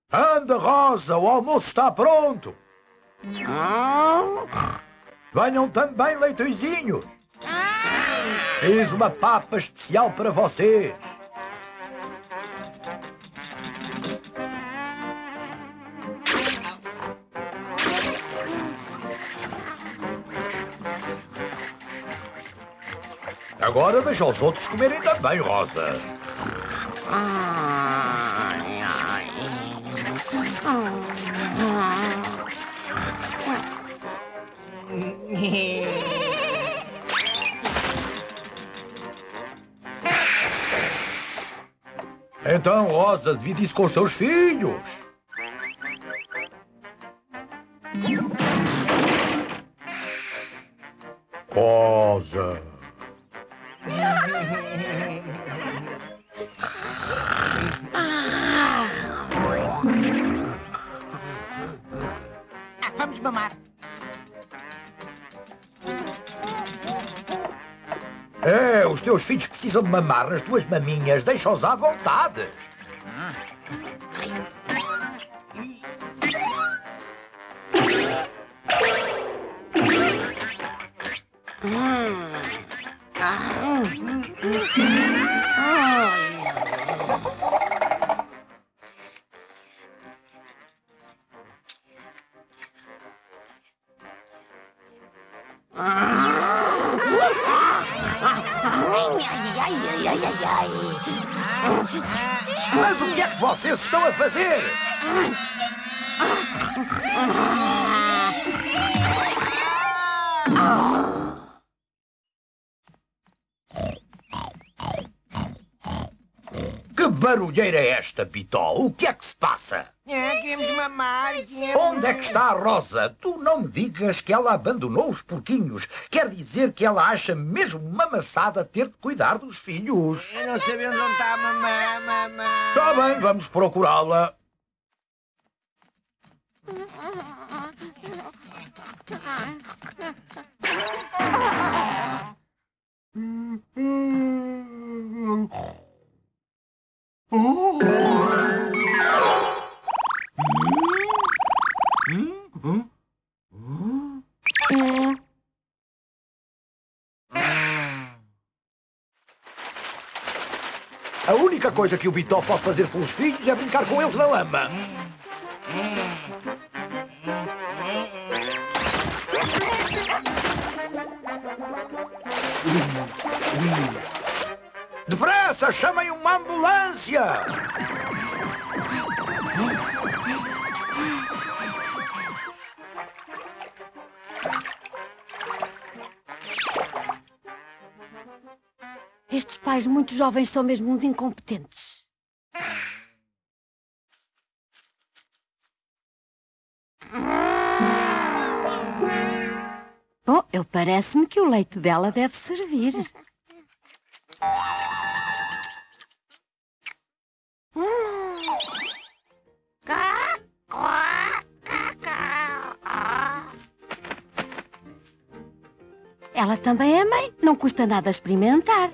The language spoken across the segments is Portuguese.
Anda, Rosa, o almoço está pronto. Venham também, leitõezinhos. Fiz uma papa especial para vocês. Agora deixa os outros comerem também, Rosa. Então, Rosa, divide isso com os teus filhos. Rosa. Vamos mamar. É, os teus filhos precisam de mamar nas tuas maminhas. Deixa-os à vontade. Mas o que é que vocês estão a fazer? Que barulheira é esta, Pitó? O que é que se passa? Queremos mamar. Onde é que está a Rosa? Tu não me digas que ela abandonou os porquinhos. Quer dizer que ela acha mesmo uma maçada ter de cuidar dos filhos. Não sabemos onde está a mamãe. Está bem, vamos procurá-la. A única coisa que o Bitó pode fazer pelos filhos é brincar com eles na lama. Depressa, chamem uma ambulância! Estes pais muito jovens são mesmo uns incompetentes. Bom, parece-me que o leite dela deve servir. Ela também é mãe, não custa nada experimentar.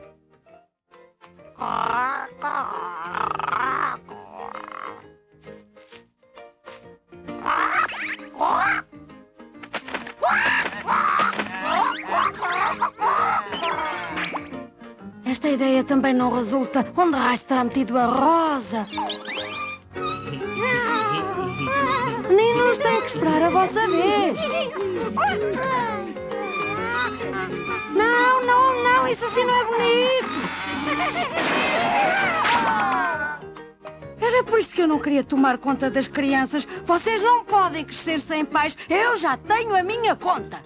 Esta ideia também não resulta. Onde raio terá metido a Rosa? Meninos, têm que esperar a vossa vez. Não, isso assim não é bonito. Era por isto que eu não queria tomar conta das crianças. Vocês não podem crescer sem pais. Eu já tenho a minha conta.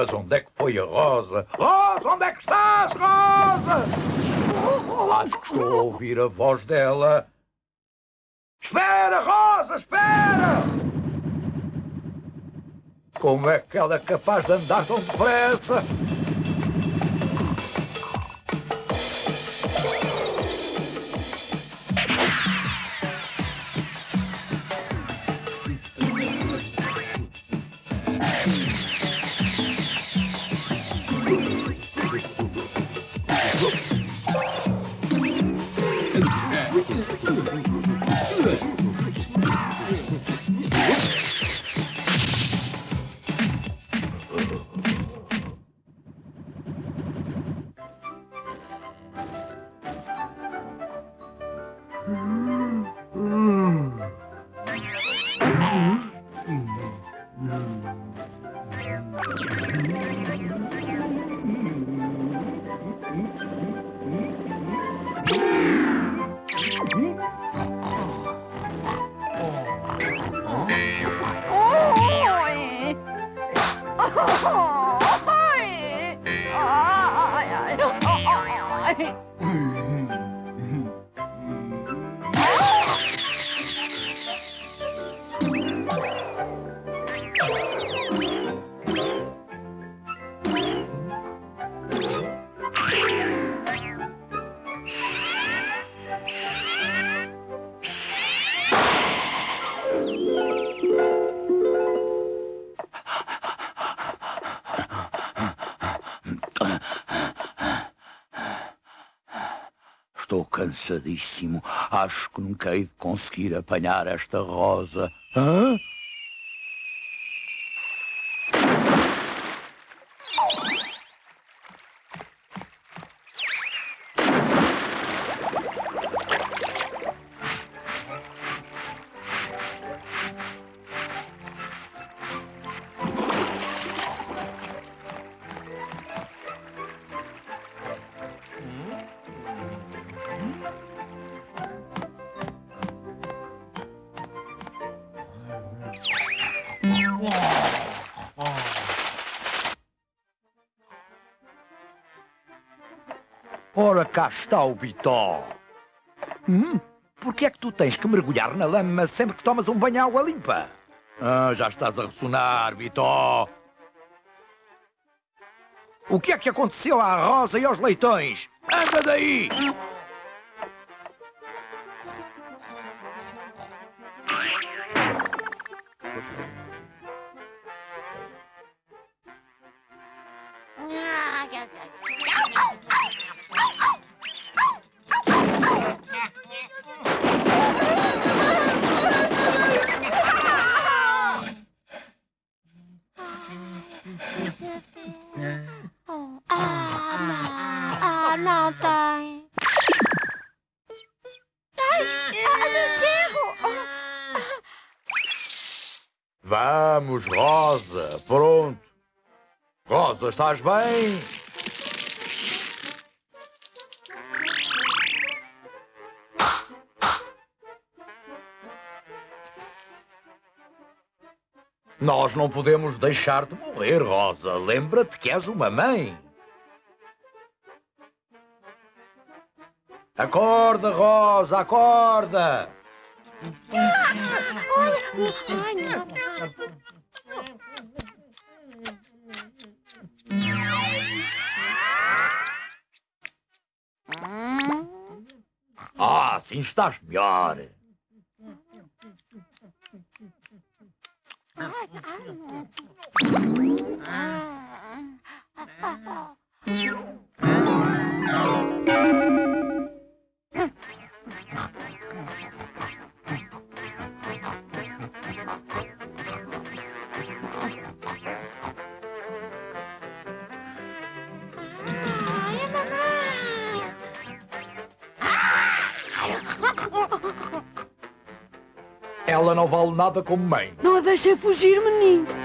Mas onde é que foi a Rosa? Rosa, onde é que estás, Rosa? Acho que estou a ouvir a voz dela. Espera, Rosa, espera! Como é que ela é capaz de andar tão depressa? Estou cansadíssimo. Acho que nunca hei de conseguir apanhar esta Rosa. Hã? Ora, cá está o Bitó. Por que é que tu tens que mergulhar na lama sempre que tomas um banho de água limpa? Ah, já estás a ressonar, Bitó. O que é que aconteceu à Rosa e aos leitões? Anda daí! Não tem. Vamos, Rosa. Pronto. Rosa, estás bem? Nós não podemos deixar-te morrer, Rosa. Lembra-te que és uma mãe. Acorda, Rosa, acorda! Ah, assim estás melhor. Ela não vale nada como mãe. Não a deixei fugir, menino.